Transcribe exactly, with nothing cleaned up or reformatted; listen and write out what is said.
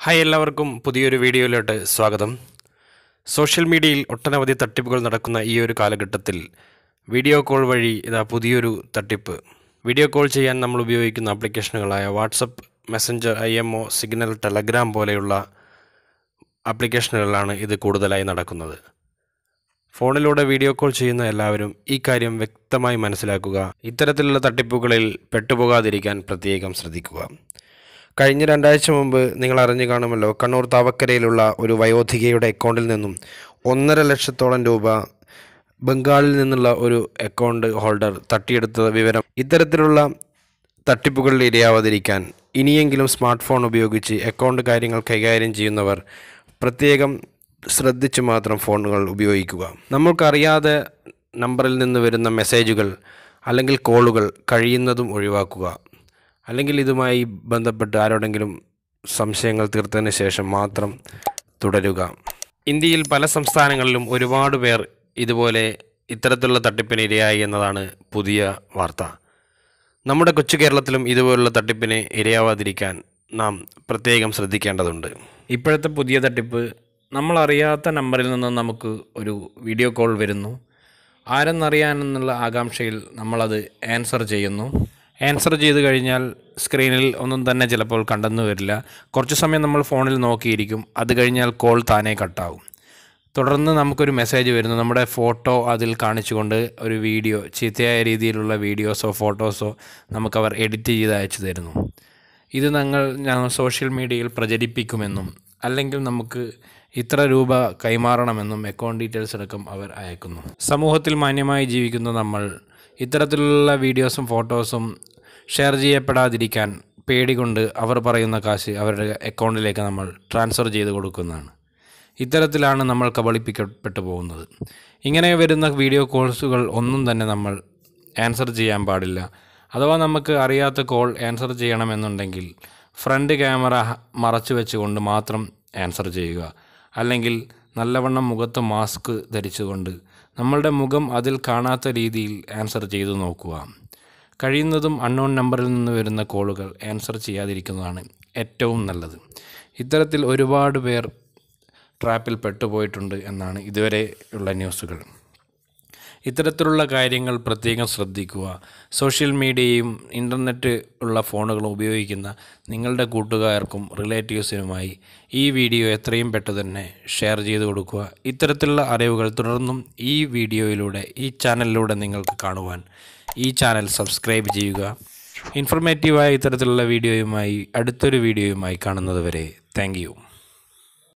Hi എല്ലാവർക്കും പുതിയൊരു വീഡിയോയിലോട്ട് സ്വാഗതം. സോഷ്യൽ മീഡിയയിൽ ഒട്ടനവധി തട്ടിപ്പുകൾ നടക്കുന്ന ഈ ഒരു കാലഘട്ടത്തിൽ വീഡിയോ കോൾ വഴി ഇതാ പുതിയൊരു തട്ടിപ്പ്. വീഡിയോ കോൾ ചെയ്യാൻ നമ്മൾ ഉപയോഗിക്കുന്ന ആപ്ലിക്കേഷനുകളായ WhatsApp, Messenger, I M O, Signal, Telegram പോലെയുള്ള ആപ്ലിക്കേഷനുകളിലാണ് ഇത് കൂടുതലായി നടക്കുന്നത്. ഫോണിലൂടെ വീഡിയോ കോൾ ചെയ്യുന്ന എല്ലാവരും ഈ കാര്യം വ്യക്തമായി മനസ്സിലാക്കുക. ഇത്തരത്തിലുള്ള തട്ടിപ്പുകളിൽ പെട്ടുപോകാതിരിക്കാൻ പ്രത്യേകം ശ്രദ്ധിക്കുക. കഴിഞ്ഞ രണ്ടാഴ്ച മുമ്പ് നിങ്ങൾ അറിഞ്ഞു കാണുമല്ലോ, കണ്ണൂർ താവക്കരയിലുള്ള ഒരു വയോധികയുടെ അക്കൗണ്ടിൽ നിന്നും ഒന്നര ലക്ഷത്തോളം രൂപ ബംഗാളിൽ നിന്നുള്ള ഒരു അക്കൗണ്ട് ഹോൾഡർ തട്ടിയെടുത്ത വിവരം. ഇത്തരത്തിലുള്ള തട്ടിപ്പുകളിൽ ഇരയാവാതിരിക്കാൻ ഇനിയെങ്കിലും സ്മാർട്ട് ഫോൺ ഉപയോഗിച്ച് അക്കൗണ്ട് കാര്യങ്ങൾ കൈകാര്യം ചെയ്യുന്നവർ പ്രത്യേകം ശ്രദ്ധിച്ച് മാത്രം ഫോണുകൾ ഉപയോഗിക്കുക. നമ്മൾക്കറിയാതെ നമ്പറിൽ നിന്ന് വരുന്ന മെസ്സേജുകൾ അല്ലെങ്കിൽ കോളുകൾ കഴിയുന്നതും ഒഴിവാക്കുക. അല്ലെങ്കിൽ ഇതുമായി ബന്ധപ്പെട്ട് ആരോടെങ്കിലും സംശയങ്ങൾ തീർത്തതിന് ശേഷം മാത്രം തുടരുക. ഇന്ത്യയിൽ പല സംസ്ഥാനങ്ങളിലും ഒരുപാട് പേർ ഇതുപോലെ ഇത്തരത്തിലുള്ള തട്ടിപ്പിന് ഇരയായി എന്നതാണ് പുതിയ വാർത്ത. നമ്മുടെ കൊച്ചു കേരളത്തിലും ഇതുപോലുള്ള തട്ടിപ്പിന് ഇരയാവാതിരിക്കാൻ നാം പ്രത്യേകം ശ്രദ്ധിക്കേണ്ടതുണ്ട്. ഇപ്പോഴത്തെ പുതിയ തട്ടിപ്പ്, നമ്മളറിയാത്ത നമ്പറിൽ നിന്ന് നമുക്ക് ഒരു വീഡിയോ കോൾ വരുന്നു. ആരെന്നറിയാനെന്നുള്ള ആകാംക്ഷയിൽ നമ്മളത് ആൻസർ ചെയ്യുന്നു. ആൻസർ ചെയ്ത് കഴിഞ്ഞാൽ സ്ക്രീനിൽ ഒന്നും തന്നെ ചിലപ്പോൾ കണ്ടെന്ന് വരില്ല. കുറച്ച് സമയം നമ്മൾ ഫോണിൽ നോക്കിയിരിക്കും. അത് കഴിഞ്ഞാൽ കോൾ താനേ കട്ടാവും. തുടർന്ന് നമുക്കൊരു മെസ്സേജ് വരുന്നു. നമ്മുടെ ഫോട്ടോ അതിൽ കാണിച്ചുകൊണ്ട് ഒരു വീഡിയോ, ചീത്തയായ രീതിയിലുള്ള വീഡിയോസോ ഫോട്ടോസോ നമുക്കവർ എഡിറ്റ് ചെയ്ത് അയച്ചു തരുന്നു. ഇത് ഞങ്ങൾ ഞങ്ങൾ സോഷ്യൽ മീഡിയയിൽ പ്രചരിപ്പിക്കുമെന്നും അല്ലെങ്കിൽ നമുക്ക് ഇത്ര രൂപ കൈമാറണമെന്നും അക്കൗണ്ട് ഡീറ്റെയിൽസ് അടക്കം അവർ അയക്കുന്നു. സമൂഹത്തിൽ മാന്യമായി ജീവിക്കുന്ന നമ്മൾ ഇത്തരത്തിലുള്ള വീഡിയോസും ഫോട്ടോസും ഷെയർ ചെയ്യപ്പെടാതിരിക്കാൻ പേടികൊണ്ട് അവർ പറയുന്ന കാശ് അവരുടെ അക്കൗണ്ടിലേക്ക് നമ്മൾ ട്രാൻസ്ഫർ ചെയ്ത് കൊടുക്കുന്നതാണ്. ഇത്തരത്തിലാണ് നമ്മൾ കബളിപ്പിക്കപ്പെട്ടു പോകുന്നത്. ഇങ്ങനെ വരുന്ന വീഡിയോ കോൾസുകൾ ഒന്നും തന്നെ നമ്മൾ ആൻസർ ചെയ്യാൻ പാടില്ല. അഥവാ നമുക്ക് അറിയാത്ത കോൾ ആൻസർ ചെയ്യണമെന്നുണ്ടെങ്കിൽ ഫ്രണ്ട് ക്യാമറ മറച്ചു വെച്ചുകൊണ്ട് മാത്രം ആൻസർ ചെയ്യുക. അല്ലെങ്കിൽ നല്ലവണ്ണം മുഖത്ത് മാസ്ക് ധരിച്ചുകൊണ്ട് നമ്മളുടെ മുഖം അതിൽ കാണാത്ത രീതിയിൽ ആൻസർ ചെയ്തു നോക്കുക. കഴിയുന്നതും അൺനോൺ നമ്പറിൽ നിന്ന് വരുന്ന കോളുകൾ ആൻസർ ചെയ്യാതിരിക്കുന്നതാണ് ഏറ്റവും നല്ലത്. ഇത്തരത്തിൽ ഒരുപാട് പേർ ട്രാപ്പിൽ പെട്ടുപോയിട്ടുണ്ട് എന്നാണ് ഇതുവരെയുള്ള ന്യൂസുകൾ. ഇത്തരത്തിലുള്ള കാര്യങ്ങൾ പ്രത്യേകം ശ്രദ്ധിക്കുക. സോഷ്യൽ മീഡിയയും ഇൻ്റർനെറ്റ് ഉള്ള ഫോണുകളും ഉപയോഗിക്കുന്ന നിങ്ങളുടെ കൂട്ടുകാർക്കും റിലേറ്റീവ്സിനുമായി ഈ വീഡിയോ എത്രയും പെട്ടെന്ന് തന്നെ ഷെയർ ചെയ്ത് കൊടുക്കുക. ഇത്തരത്തിലുള്ള അറിവുകൾ തുടർന്നും ഈ വീഡിയോയിലൂടെ, ഈ ചാനലിലൂടെ നിങ്ങൾക്ക് കാണുവാൻ ഈ ചാനൽ സബ്സ്ക്രൈബ് ചെയ്യുക. ഇൻഫർമേറ്റീവായ ഇത്തരത്തിലുള്ള വീഡിയോയുമായി അടുത്തൊരു വീഡിയോയുമായി കാണുന്നത് വരെ താങ്ക് യു.